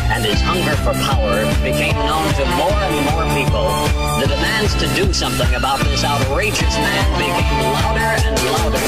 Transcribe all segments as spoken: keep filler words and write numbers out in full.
and his hunger for power became known to more and more people, the demands to do something about this outrageous man became louder and louder.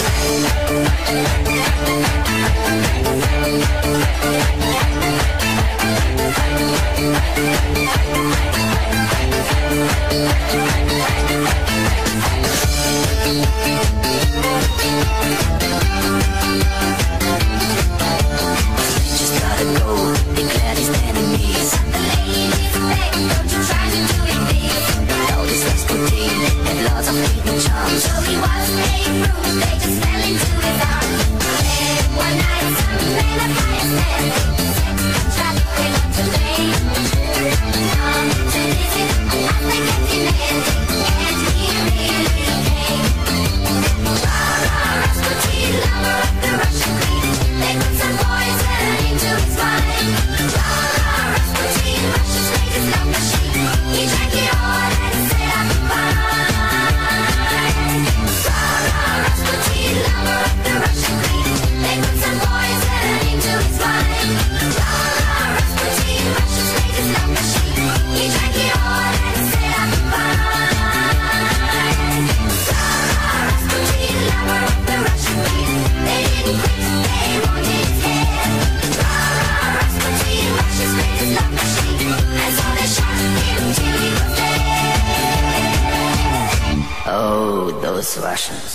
Just gotta go, declared his enemies. The ladies beg, don't you try to do it big. All this Rasputin had lots of hidden charms. So he was made rude, they just fell into his arms. Then one night, some men of higher standing set a trap, they got to lay. Come to visit, as they kept demanding, and he really came. Rah-rah, Rasputin, lover of the Russian queen. They put some poison into his wine. Rah-rah, Rasputin, Russia's greatest love machine. He drank it all and set up a fire. Rah-rah, Rasputin, lover of the Russian queen. They put some poison into his wine. Rah-rah, Rasputin, Russia's greatest love machine. He drank it all and set up a fire. Rah-rah, Rasputin, lover of the Russian queen. They didn't quit, they wanted his head. Rah-rah, Rasputin, Russia's greatest love machine. And so they shot him till he was dead. Oh, those Russians.